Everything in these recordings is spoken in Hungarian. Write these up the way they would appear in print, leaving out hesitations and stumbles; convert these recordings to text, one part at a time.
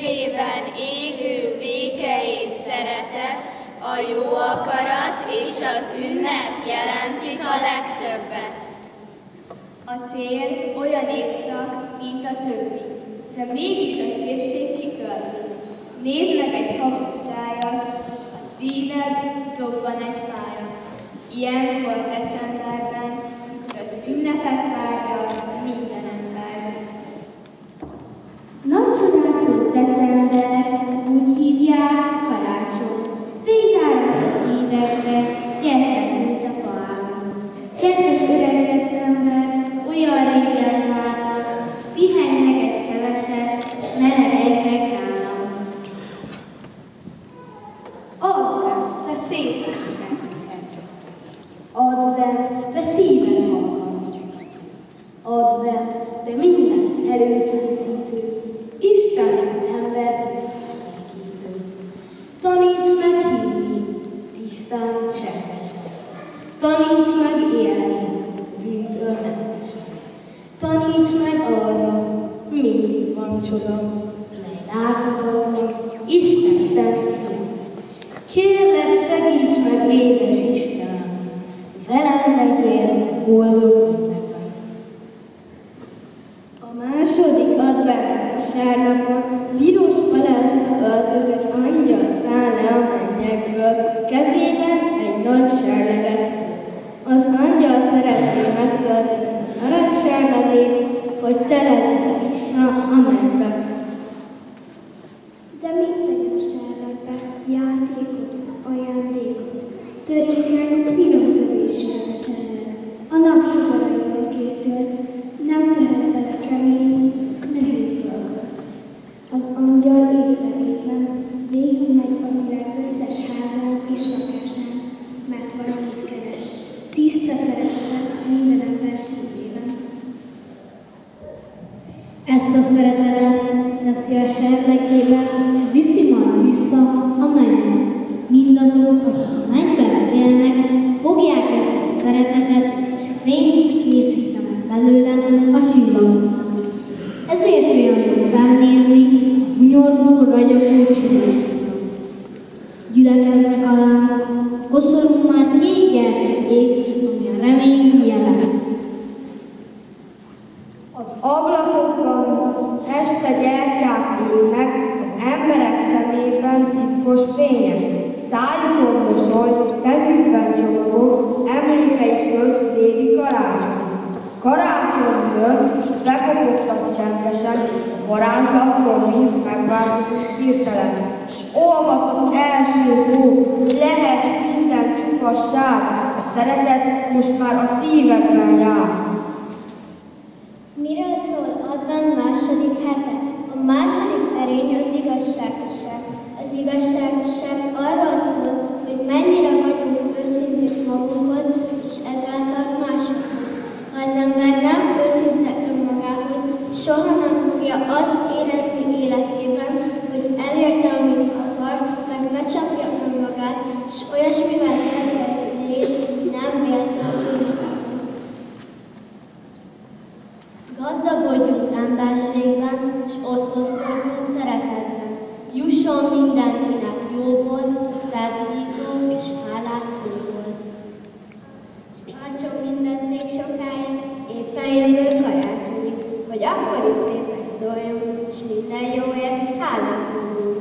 szívében égő béke és szeretet, a jó akarat és az ünnep jelentik a legtöbbet. A tél olyan évszak, mint a többi, de mégis a szépség kitölti. Nézd meg egy havas tájat, és a szíved dobban egy párat. Ilyenkor decemberben, mikor az ünnepet várja minden ember. Nagy csodát hoz december, úgy hívják karácsony. Fényt áraszt a szívekbe, gyertek mint a faágon. Kedves öreg december, olyan régen várnak, pihenj meg egy keveset, melegedj meg nálam. Advent, te szépen segíthetsz. Advent, te szíved alkalmazd. Advent, te minden előkészítő, Isten embert összekészítő. Taníts meg hinni, tisztán cseppesen. Taníts meg élni, bűntől mentesen. Taníts meg arra, mindig van csoda, mely láthatod meg Isten szent fiát. Kérlek, segíts meg, édes Istenem, velem legyél boldog ünnepben. A második advent vasárnapon piros palázsba öltözött angyal száll le a mennyekből, kezében egy nagy serleget hoz. Az angyal szeretné megtölteni az aranyserlegét, hogy települj vissza a mennybe. De mit tegyen a serlegbe? Játékot, ajándékot. Törékeny, finom szövésű ez a serleg. A napsugaraiból készült, nem tehet bele kemény, nehéz dolgokat. Az angyal észrevétlen, végigmegy a világ összes házán és lakásán, mert valamit keres. Tiszta szeretetet minden ember szívében. Ezt a szeretetet teszi a serlegébe, és viszi majd vissza a mennybe. Mindazok, akik a mennyben élnek, fogják ezt a szeretetet, és fényt készítenek belőle a csillagoknak. Ezért olyan jó felnézni a hunyorgó, ragyogó csillagokra. Gyülekeznek a lángok, koszorú már kék gyertyák, ami a remény jelen. Az ablakokban este gyertyák égnek, az emberek szemében titkos fények. Szájukon mosoly, kezükben csomagok, emlékeik közt régi karácsony. Karácsony jön, s befogottak csendesen, a varázslattól mind megváltozott hirtelen. S olvatott első hó, lehet minden csupasság, a szeretet most már a szívekben jár. Miről szól advent második hete? A második erény az igazságosság. Az igazságosság arról szól, hogy mennyire vagyunk őszinték magunkhoz, és ezáltal másokhoz. Ha az ember nem őszinte önmagához, soha nem fogja azt érezni életében, hogy elérte, amit akart, meg becsapja önmagát, és olyasmivel tölti az idejét, nem vélte a önmagához. Gazdagodjunk emberségben, és osztozkodjunk szeretetben. Jusson mindenkinek jóból, felvidító és hálás szóból. És tartson mindez még sokáig, éppen jövő karácsonyig, hogy akkor is szépen szóljon, és minden jóért hálát mondjunk.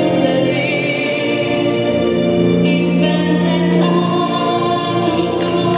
Itt bent egy áldoztál,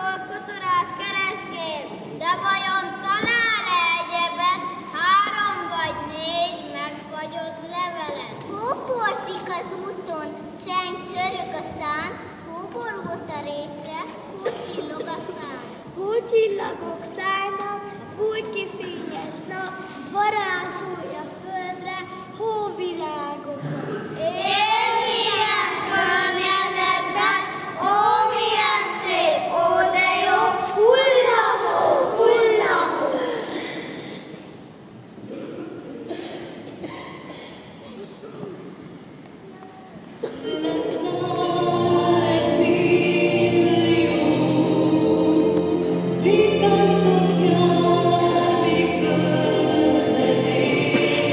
Hol kotorász keresgél, de vajon talál-e egyebet, 3 vagy 4 megfagyott levelet? Hóporzik az úton, cseng csörög a szán, hóborult a rétre, hócsillog a fán. Hócsillagok szállnak, fújt ki fényes nap, varázsolja földre, hóvirágokat. Én ilyen környezetben, ó, milyen szép, ó, de jó, hullamó, hullamó. Táncot jár még földetén.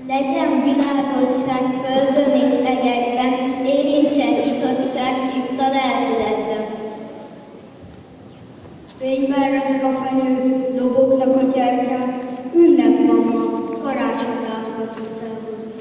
Legyen világosság földön és egekben, érintsen nyitottság tiszta lelkületben. Fényben rezeg a fenyő, lobognak a gyertyák, ünnep van ma, karácsony látogatót elhozni.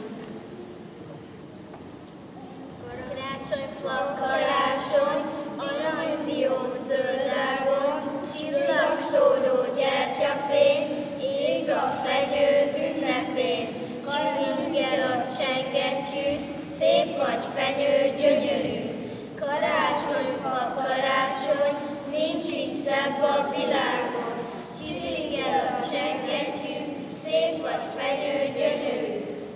Karácsonyfa, karácsony, aranydió zöldágon, csillagszóró gyertyafény, ég a fenyő ünnepén. Csilingel a csengettyű, szép vagy fenyő gyönyörű. Karácsonyfa, karácsony, nincs is szebb a világon. Csilingel a csengettyű, szép vagy fenyő gyönyörű.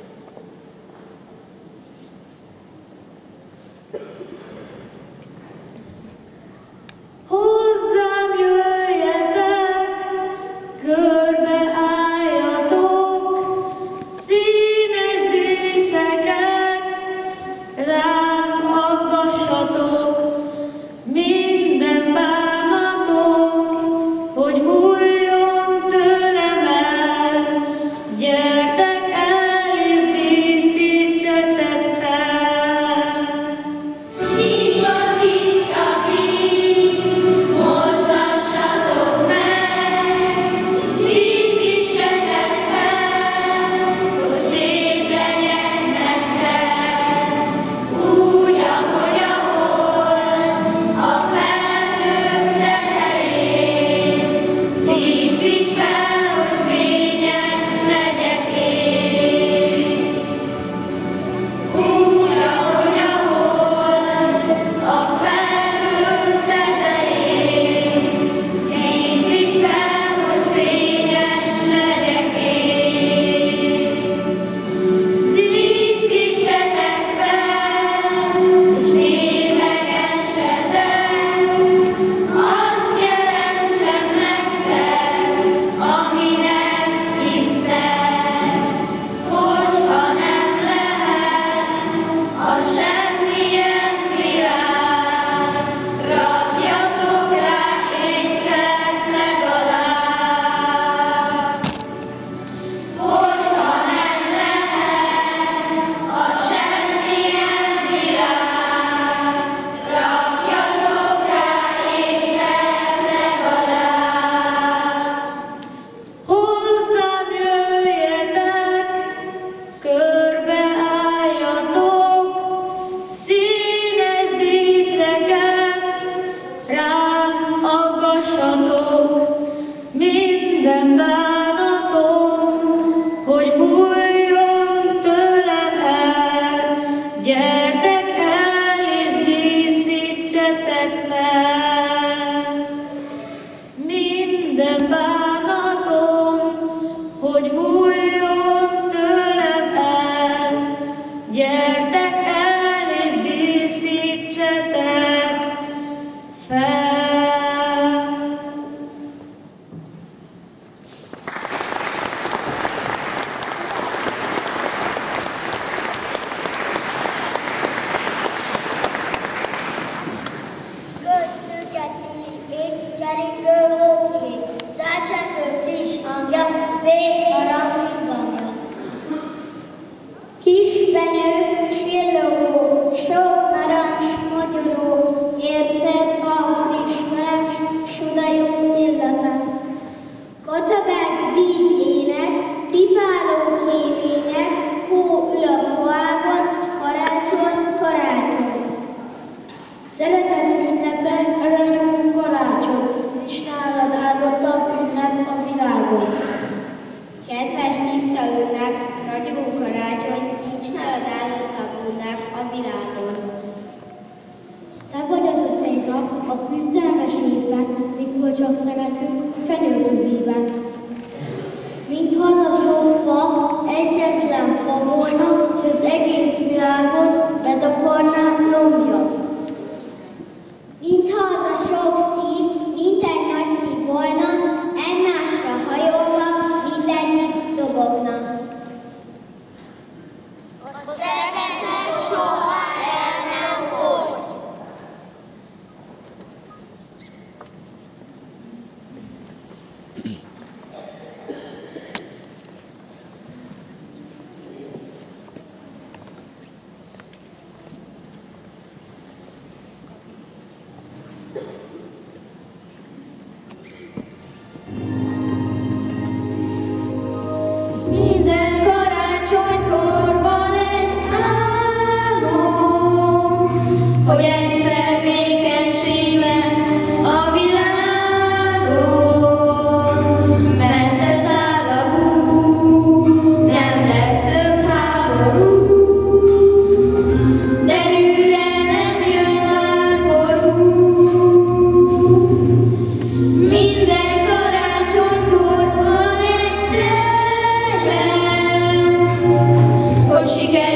Hozzám jöjjetek, körbe álljatok, színes díszeket rám aggassatok, minden bánatom, hogy múljon tőlem el, gyertek el és díszítsetek fel. Itt a tiszta víz, mozgassatok meg, díszítsetek fel, hogy szép legyen nektek. Úgy, ahogy a hold, a felhők tetején, díszíts fel, hogy fényes legyek én. Úgy, ahogy a hold, a felhők tetején, díszíts fel, hogy fényes legyek én. Díszítsetek fel, és nézegessetek, azt jelentsem nektek, aminek hisztek. Hogyha nem lehet a semmilyen világ, rakjatok rá ékszert legalább. Hogyha nem lehet a semmilyen világ, rakjatok rá ékszert legalább. Hozzám jöjjetek, körbe álljatok, színes díszeket rám aggassatok, minden bánatom, hogy múljon tőlem el, gyertek el és díszítsetek fel. Minden bánatom, hogy múljon tőlem el, gyertek el és díszítsetek fel. Kötszőket nyílik ég, keringő hókég, zsácsengő friss hangja, végharang hangja. Kis fenyő, csillogó, sok narancs, mogyoró, érzed a friss kalács, sudajú illata. Kocogás, víg ének, pipáló kémények, hó ül a faágon, karácsony, karácsony. Szeretet ünnepe, ragyogó karácsony, nincs nálad áldottabb ünnep a világon. Kedves tiszta ünnep, ragyogó karácsony, nincs nálad áldottabb ünnep a világon. Te vagy az az egy nap a küzdelmes évben, mikor csak szeretünk a fenyőtövében. Mintha az a sok fa egyetlen fa volna, s az egész világot betakarnám lombja. Mintha az a sok szív, mint egy nagy szív volna, egymásra hajolva, mindennyit dobogna. A szeretet soha el nem fogy. siker